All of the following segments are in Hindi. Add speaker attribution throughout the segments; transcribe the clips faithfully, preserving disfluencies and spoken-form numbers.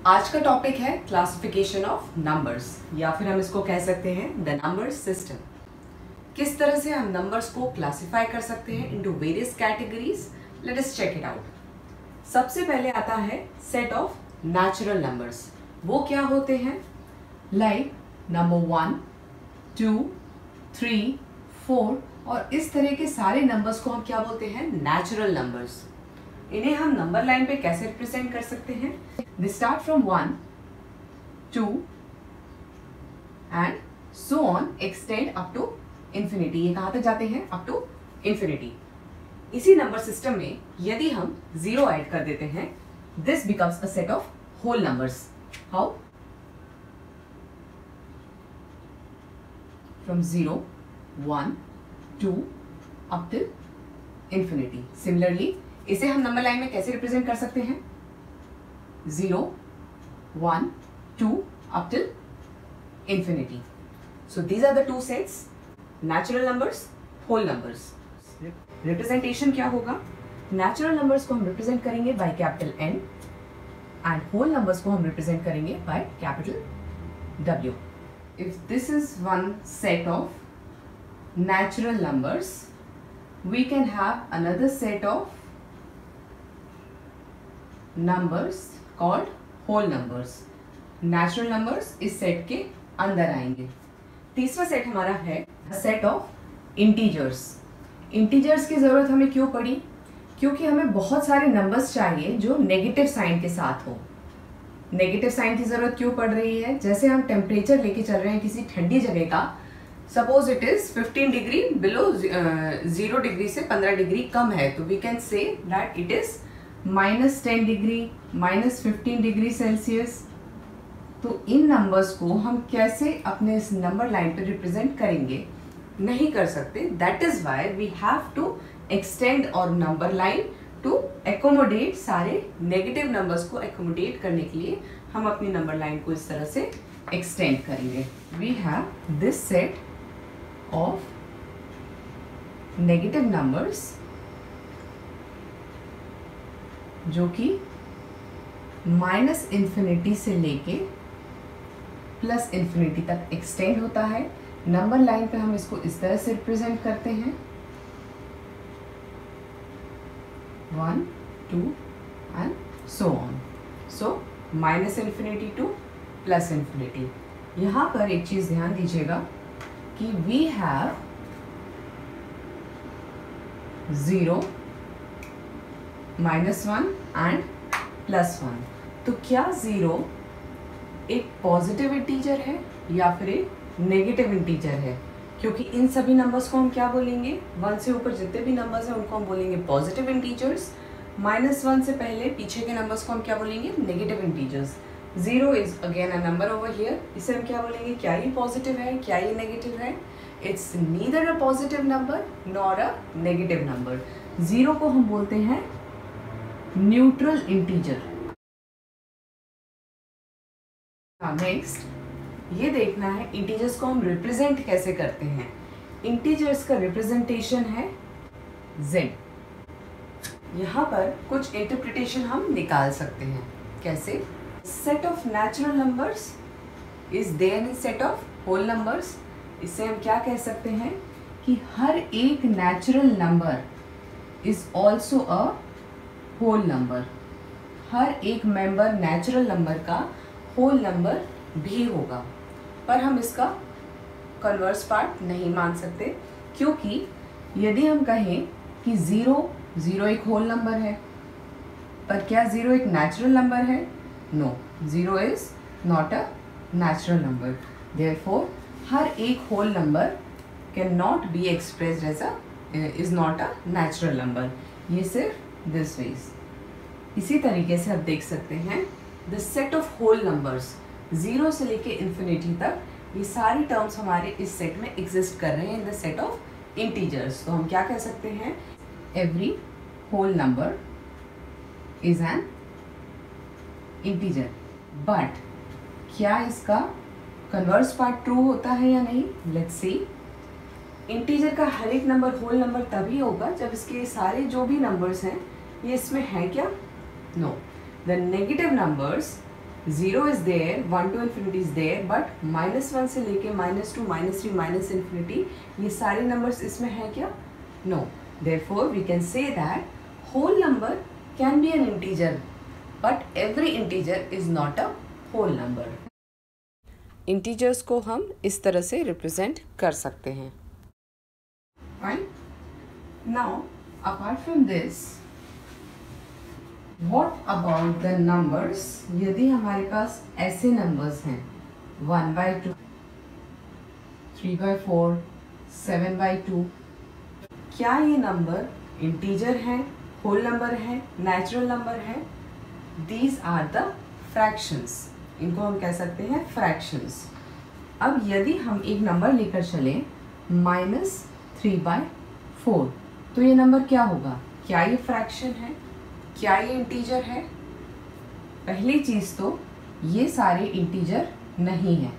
Speaker 1: आज का टॉपिक है क्लासिफिकेशन ऑफ नंबर्स, या फिर हम इसको कह सकते हैं द नंबर सिस्टम। किस तरह से हम नंबर्स को क्लासिफाई कर सकते हैं into various categories. Let us check it out. सबसे पहले आता है सेट ऑफ नेचुरल नंबर्स। वो क्या होते हैं? Like number one, two, three, four और इस तरह के सारे नंबर्स को हम क्या बोलते हैं? Natural numbers. इन्हें हम नंबर लाइन पे कैसे रिप्रेजेंट कर सकते हैं? They start from one, two and so on, extend up to infinity. ये कहां तक जाते हैं? Up to infinity. इसी नंबर सिस्टम में यदि हम जीरो ऐड कर देते हैं, this becomes a set of whole numbers. How? From zero, one, two up till infinity. Similarly इसे हम नंबर लाइन में कैसे रिप्रेजेंट कर सकते हैं? Zero, one, two up till infinity. So these are the two sets, natural numbers, whole numbers. Representation क्या होगा? नेचुरल नंबर्स को हम रिप्रेजेंट करेंगे by capital N and whole numbers को हम रिप्रेजेंट करेंगे by capital W. If this is one set of natural numbers, we can have another set of numbers called whole numbers. Natural numbers इस सेट के अंदर आएंगे। तीसरा सेट हमारा है सेट ऑफ इंटीजर्स। इंटीजर्स की जरूरत हमें क्यों पड़ी? क्योंकि हमें बहुत सारे नंबर्स चाहिए जो नेगेटिव साइन के साथ हो। नेगेटिव साइन की जरूरत क्यों पड़ रही है? जैसे हम टेम्परेचर लेके चल रहे हैं किसी ठंडी जगह का, suppose it is fifteen degree below zero degree से पंद्रह डिग्री कम है, तो we can say that it is minus ten degree, minus fifteen degree Celsius. तो इन नंबर्स को हम कैसे अपने इस नंबर लाइन पे रिप्रेजेंट करेंगे? नहीं कर सकते। That is why we have to extend our number line to accommodate सारे नेगेटिव नंबर्स को एकोमोडेट करने के लिए हम अपनी नंबर लाइन को इस तरह से एक्सटेंड करेंगे। We have this set of negative numbers जो कि माइनस इंफिनिटी से लेके प्लस इंफिनिटी तक एक्सटेंड होता है। नंबर लाइन पे हम इसको इस तरह से रिप्रेजेंट करते हैं, one, two and so on. So minus infinity to plus infinity. यहाँ पर एक चीज ध्यान दीजिएगा कि we have zero, minus one and plus one. तो क्या जीरो एक पॉजिटिव इंटीजर है या फिर एक नेगेटिव इंटीजर है? क्योंकि इन सभी नंबर्स को हम क्या बोलेंगे? वन से ऊपर जितने भी नंबर्स हैं उनको हम बोलेंगे पॉजिटिव इंटीजर्स। माइनस वन से पहले पीछे के नंबर्स को हम क्या बोलेंगे? Negative integers. Zero is again a number over here, इसे हम क्या बोलेंगे? क्या ये पॉजिटिव है, क्या ये नेगेटिव है? It's neither a positive number nor a negative number. Zero को हम बोलते हैं न्यूट्रल इंटीजर। नेक्स्ट ये देखना है इंटीजर्स को हम रिप्रेजेंट कैसे करते हैं। इंटीजर्स का रिप्रेजेंटेशन है जेड। यहाँ पर कुछ इंटरप्रिटेशन हम निकाल सकते हैं। कैसे? Set of natural numbers is there in set of whole numbers. इससे हम क्या कह सकते हैं कि हर एक natural number is also a whole number. हर एक मेंबर नेचुरल नंबर का होल नंबर भी होगा, पर हम इसका कन्वर्स पार्ट नहीं मान सकते, क्योंकि यदि हम कहें कि ज़ीरो ज़ीरो एक होल नंबर है, पर क्या ज़ीरो एक नेचुरल नंबर है? No, zero is not a natural number. Therefore, हर एक whole number cannot be expressed as a uh, is not a natural number. ये सिर्फ this ways. इसी तरीके से आप देख सकते हैं the set of whole numbers zero से लेके infinity तक, ये सारी terms हमारे इस set में exist कर रहे हैं in the set of integers। तो हम क्या कह सकते हैं? Every whole number is an integer. But क्या इसका कन्वर्स पार्ट ट्रू होता है या नहीं? Let's see. इंटीजर का हर एक नंबर होल नंबर तभी होगा जब इसके सारे जो भी नंबर्स हैं ये इसमें है क्या? No. The negative numbers zero is there, one two infinity is there, but minus one से लेके minus two, minus three, minus infinity ये सारे नंबर्स इसमें हैं क्या? No. Therefore we can say that whole number can be an integer, but every integer is not a whole number. Integers को हम इस तरह से रिप्रेजेंट कर सकते हैं. Fine. Now apart from this, What about the numbers? यदि हमारे पास ऐसे नंबर्स हैं one by two, three by four, seven by two, क्या ये नंबर इंटीजर है, होल नंबर है, नेचुरल नंबर है? These are the fractions. इनको हम कह सकते हैं फ्रैक्शंस. अब यदि हम एक नंबर लेकर चलें माइनस थ्री बाई फोर, तो ये नंबर क्या होगा? क्या ये फ्रैक्शन है? क्या ये इंटीजर है? पहली चीज तो ये सारे इंटीजर नहीं है.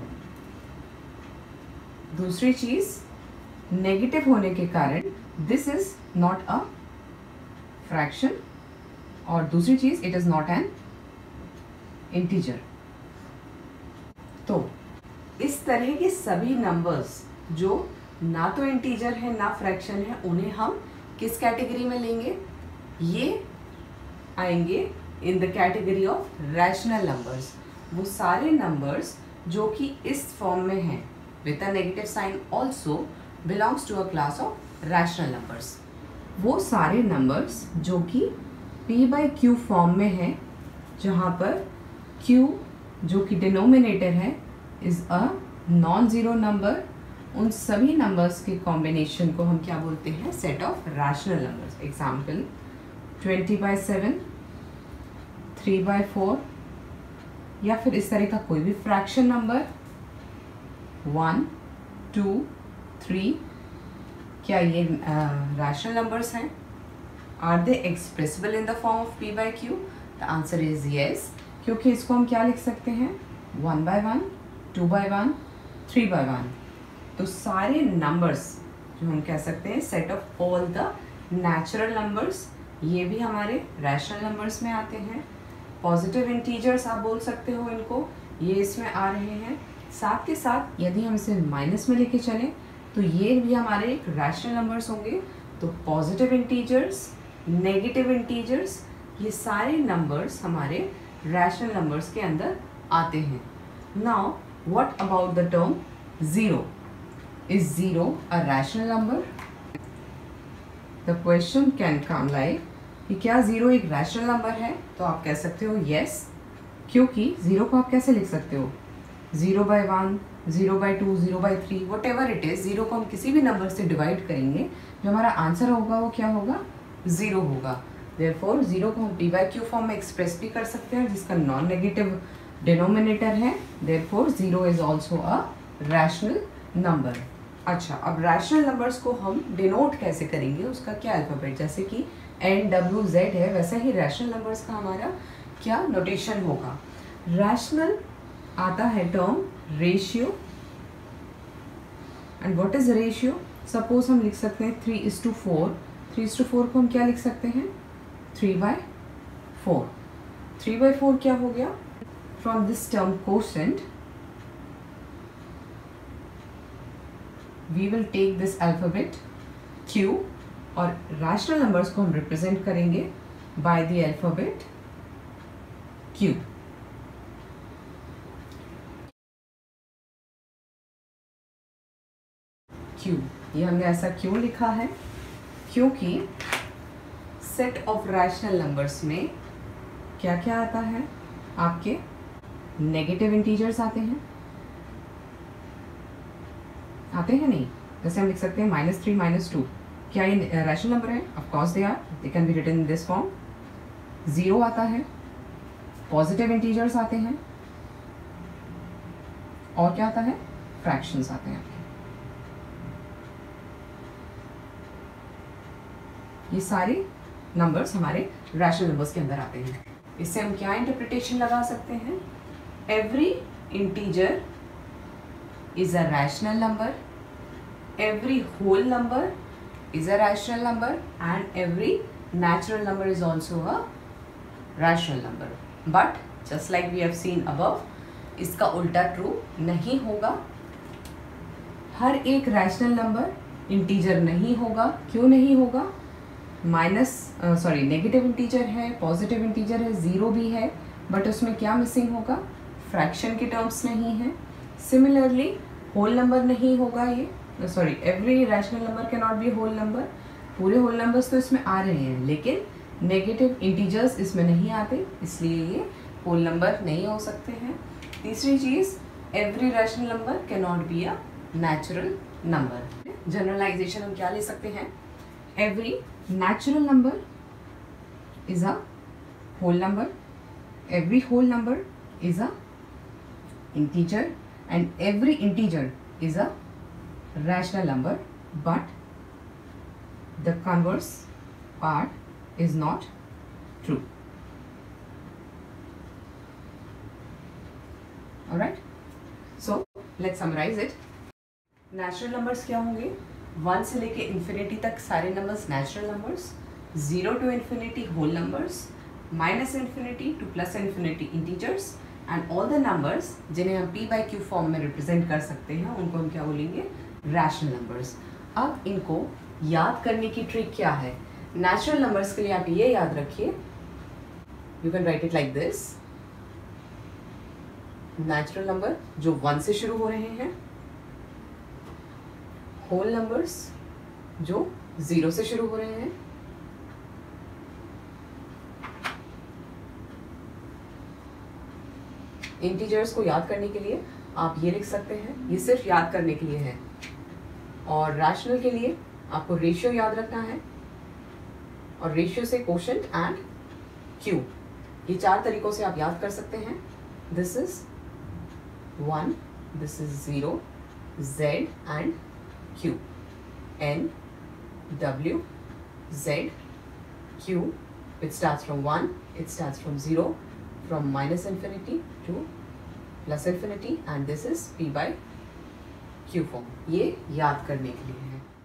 Speaker 1: दूसरी चीज, नेगेटिव होने के कारण this is not a fraction. और दूसरी चीज, it is not an integer. तो इस तरह के सभी नंबर्स जो ना तो इंटीजर है ना फ्रैक्शन है, उन्हें हम किस कैटेगरी में लेंगे? ये आएंगे in the category of rational numbers. वो सारे नंबर्स जो कि इस फॉर्म में हैं with a negative sign also belongs to a class of rational numbers. वो सारे नंबर्स जो कि p बाई क्यू फॉर्म में हैं, जहाँ पर q जो कि डिनोमिनेटर है is a non zero number, उन सभी नंबर्स के कॉम्बिनेशन को हम क्या बोलते हैं? Set of rational numbers. Example twenty by seven, three by four, या फिर इस तरह का कोई भी fraction number one, two, three. क्या ये रैशनल नंबर्स हैं? Are they expressible in the form of p by Q? The answer is yes, क्योंकि इसको हम क्या लिख सकते हैं? One by one, two by one, three by one. तो सारे नंबर्स जो हम कह सकते हैं set of all the natural numbers, ये भी हमारे रैशनल नंबर्स में आते हैं. पॉजिटिव इंटीजर्स आप बोल सकते हो इनको, ये इसमें आ रहे हैं. साथ के साथ यदि हम इसे माइनस में लेके चलें तो ये भी हमारे रैशनल नंबर्स होंगे. तो पॉजिटिव इंटीजर्स, नेगेटिव इंटीजर्स, ये सारे नंबर्स हमारे रैशनल नंबर्स के अंदर आते हैं. Now what about the term zero? Is zero a rational number? The question can come like कि क्या ज़ीरो एक रैशनल नंबर है? तो आप कह सकते हो यस, क्योंकि ज़ीरो को आप कैसे लिख सकते हो? Zero by one, zero by two, zero by three, whatever it is, zero को हम किसी भी नंबर से डिवाइड करेंगे, जो हमारा आंसर होगा वो क्या होगा? ज़ीरो होगा. देयरफॉर ज़ीरो को हम p बाई क्यू फॉर्म में एक्सप्रेस भी कर सकते हैं, जिसका नॉन नेगेटिव डिनोमिनेटर है. Therefore zero is also a rational number. अच्छा, अब रैशनल नंबर्स को हम डिनोट कैसे करेंगे? उसका क्या अल्फ़ाबेट? जैसे कि एन डब्ल्यू जेड है, वैसा ही रैशनल नंबर्स का हमारा क्या नोटेशन होगा? रैशनल आता है term ratio. And what is ratio? Suppose हम लिख सकते हैं three is to four. Three is to four को हम क्या लिख सकते हैं? Three by four. Three by four क्या हो गया? From this term quotient we will take this alphabet Q, और रैशनल नंबर्स को हम रिप्रेजेंट करेंगे by the alphabet Q. Q, ये हमने ऐसा क्यों लिखा है? क्योंकि सेट ऑफ रैशनल नंबर्स में क्या क्या आता है? आपके नेगेटिव इंटीजर्स आते हैं, आते हैं नहीं? जैसे हम लिख सकते हैं माइनस थ्री, माइनस टू. क्या ये रैशनल नंबर है? Of course they are, they can be written in this form. Zero आता है, पॉजिटिव इंटीजर्स आते हैं, और क्या आता है? फ्रैक्शंस आते हैं. ये सारे नंबर्स हमारे रैशनल नंबर्स के अंदर आते हैं. इससे हम क्या इंटरप्रिटेशन लगा सकते हैं? Every integer is a rational number, every whole number is a rational number, and every natural number is also a rational number. But just like we have seen above, इसका उल्टा ट्रू नहीं होगा। हर एक रैशनल नंबर इंटीजर नहीं होगा। क्यों नहीं होगा? माइनस सॉरी नेगेटिव इंटीजर है, पॉजिटिव इंटीजर है, ज़ीरो भी है, बट उसमें क्या मिसिंग होगा? फ्रैक्शन के टर्म्स नहीं है। सिमिलरली होल नंबर नहीं होगा ये, sorry every rational number can not be whole number. पूरे होल नंबर्स तो इसमें आ रहे हैं लेकिन नेगेटिव इंटीजर्स इसमें नहीं आते, इसलिए ये होल नंबर नहीं हो सकते हैं। तीसरी चीज़, every rational number can not be a natural number. Generalization हम क्या ले सकते हैं? Every natural number is a whole number, every whole number is a integer and every integer is a rational number, but the converse part is not true. Alright, so let's summarize it. Natural numbers क्या होंगे? वन से लेके इन्फिनिटी तक सारे numbers natural numbers, zero to infinity whole numbers, minus infinity to plus infinity integers, and all the numbers जिन्हें हम p बाई क्यू फॉर्म में रिप्रेजेंट कर सकते हैं उनको हम क्या बोलेंगे? Rational numbers. अब इनको याद करने की ट्रिक क्या है? नेचुरल नंबर्स के लिए आप ये याद रखिए, you can write it like this. Natural number जो वन से शुरू हो रहे हैं, होल नंबर्स जो ज़ीरो से शुरू हो रहे हैं, इंटीजर्स को याद करने के लिए आप ये लिख सकते हैं, ये सिर्फ याद करने के लिए है। और रैशनल के लिए आपको रेशियो याद रखना है, और रेशियो से कोशेंट एंड क्यू, ये चार तरीकों से आप याद कर सकते हैं। This is one, this is zero, Z and Q, N W Z Q, it starts from one, it starts from zero, from minus infinity to plus infinity, and this is p by q form। ये याद करने के लिए है।